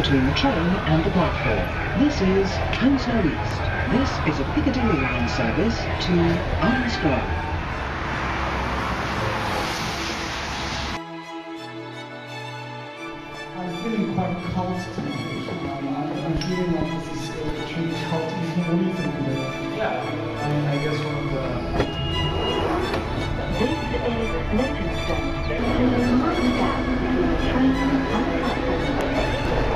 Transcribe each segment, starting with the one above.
between the train and the platform. This is Hounslow East. This is a Piccadilly line service to Elm Square. I'm feeling quite cult tonight. I'm feeling like this is a true cult evening. What do you think of it? Yeah, I mean, I guess one of the... This is Leytonstone. There is a slight gap between the train and the platform.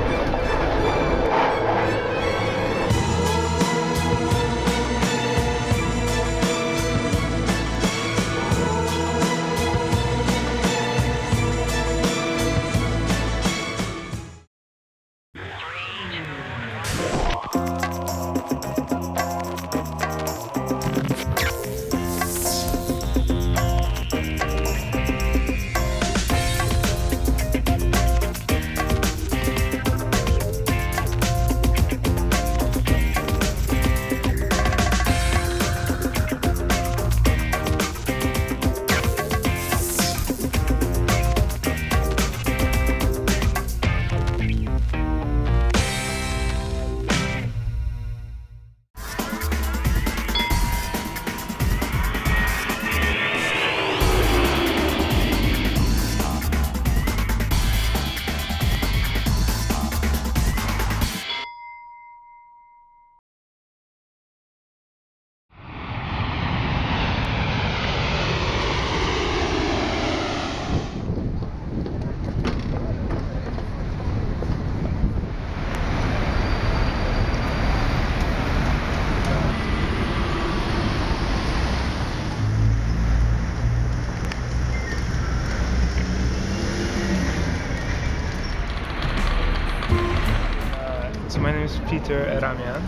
My name is ERAMIAN,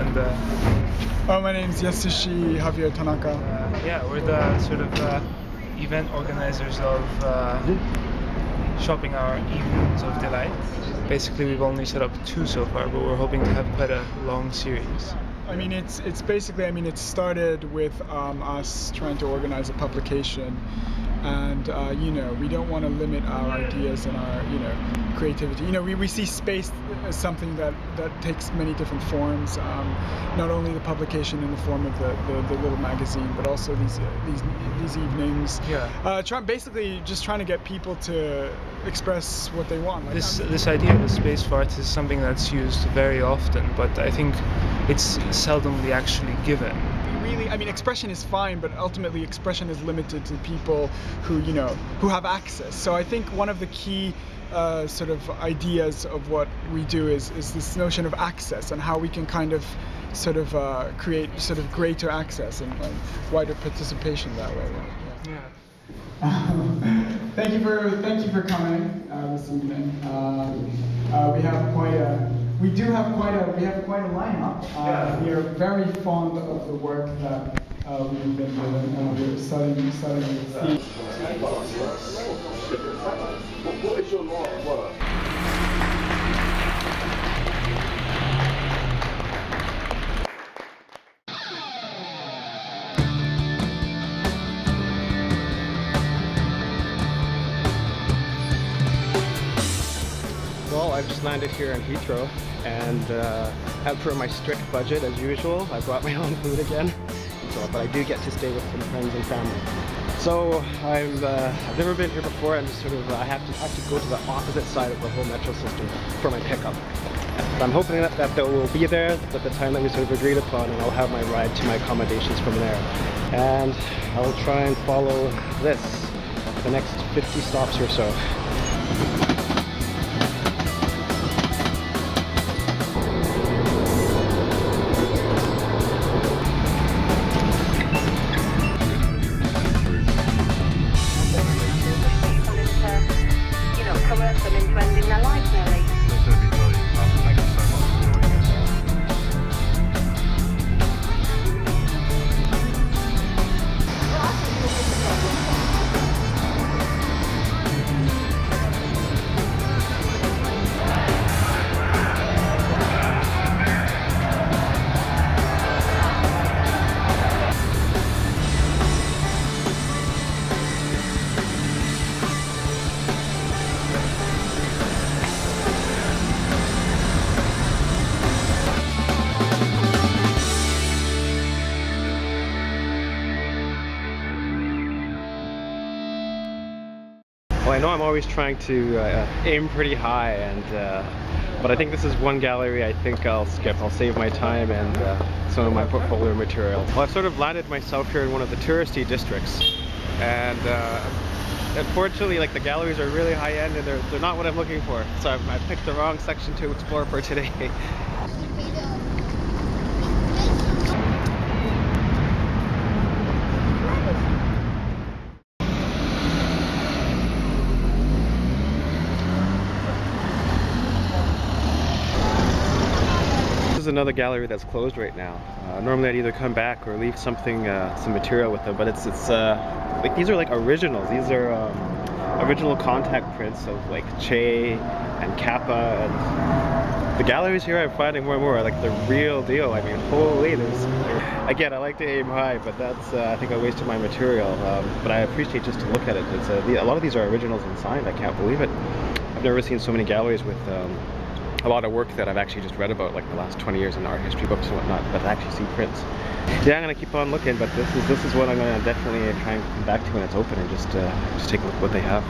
and my name is Yasushi, Xavier, TANAKA. Yeah, we're the sort of event organizers of Shoppinghour Evenings of Delight. Basically, we've only set up 2 so far, but we're hoping to have quite a long series. I mean, it's basically, I mean, it started with us trying to organize a publication, and you know, we don't want to limit our ideas and our, you know, creativity. You know, we see space as something that takes many different forms. Not only the publication in the form of the little magazine, but also these evenings. Yeah. Basically, just trying to get people to express what they want. Like, this idea of the space for art is something that's used very often, but I think it's seldomly actually given. Really, I mean, expression is fine, but ultimately expression is limited to people who, you know, who have access. So I think one of the key sort of ideas of what we do is this notion of access and how we can kind of sort of create sort of greater access and wider participation that way. Yeah. Thank you for coming this evening. We have quite a lineup. We are very fond of the work that we've been doing. We're starting with Steve. What is your line of work? Well, I've just landed here in Heathrow, and as per my strict budget as usual, I brought my own food again. So, but I do get to stay with some friends and family. So I've never been here before, and just sort of I have to go to the opposite side of the whole metro system for my pickup. But I'm hoping that they will be there at the time that we sort of agreed upon, and I'll have my ride to my accommodations from there. And I will try and follow this for the next 50 stops or so. know I'm always trying to aim pretty high, and but I think this is one gallery I think I'll skip. I'll save my time and some of my portfolio material. Well, I've sort of landed myself here in one of the touristy districts, and unfortunately, like, the galleries are really high end and they're not what I'm looking for. So I picked the wrong section to explore for today. This is another gallery that's closed right now. Normally I'd either come back or leave something, some material with them, but it's like, these are like originals. These are original contact prints of like Che and Kappa, and the galleries here I'm finding more and more are like the real deal. I mean, holy, again, I like to aim high, but that's I think I wasted my material. But I appreciate just to look at it. It's a lot of these are originals and signed. I can't believe it. I've never seen so many galleries with a lot of work that I've actually just read about, like the last 20 years in art history books and whatnot, but I actually see prints. Yeah, I'm gonna keep on looking, but this is what I'm gonna definitely try and come back to when it's open and just take a look at what they have.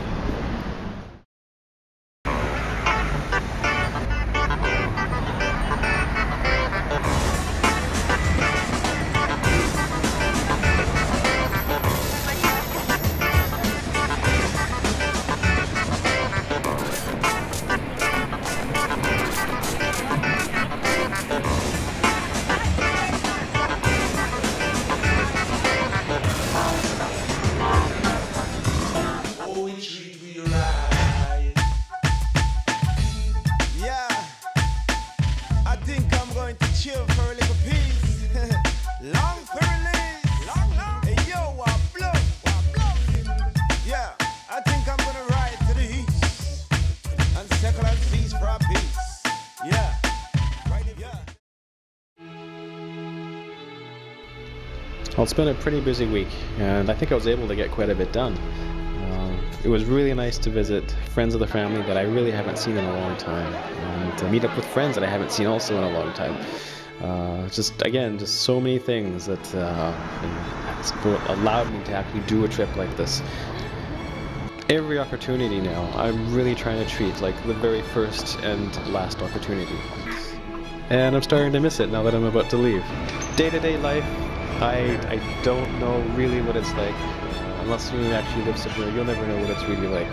Well, it's been a pretty busy week, and I think I was able to get quite a bit done. It was really nice to visit friends of the family that I really haven't seen in a long time, and to meet up with friends that I haven't seen also in a long time. Just so many things that allowed me to actually do a trip like this. Every opportunity now, I'm really trying to treat like the very first and last opportunity. And I'm starting to miss it now that I'm about to leave. Day-to-day life, I don't know really what it's like. Unless you actually live somewhere, you'll never know what it's really like.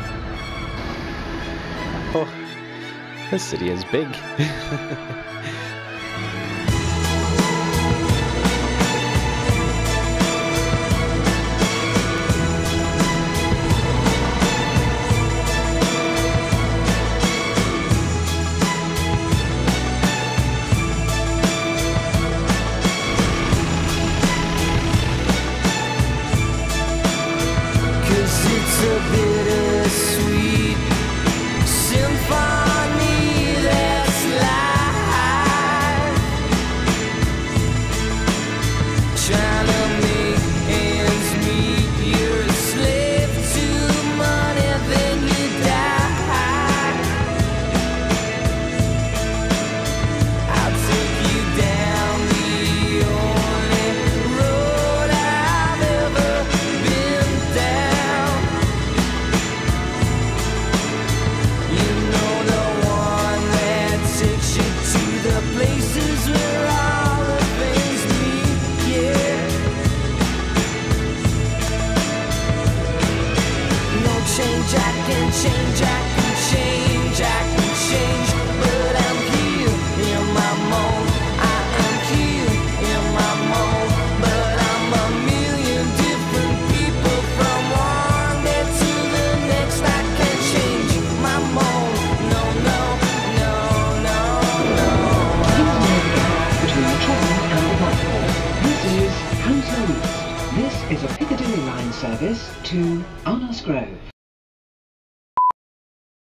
Oh, this city is big. It's a bittersweet symphony that's life, trying to make ends meet. You're a slave to money, then you die. I'll take you down the only road I've ever been down. Places where all the things meet, yeah. No change, I can change, I can change, I can change. But I'm here in my mold, I am here in my mold. But I'm a million different people, from one day to the next. I can change my mold, no, no, no, no, no. Between the train and the platform. This is Hounslow East. This is a Piccadilly line service to Arnos Grove.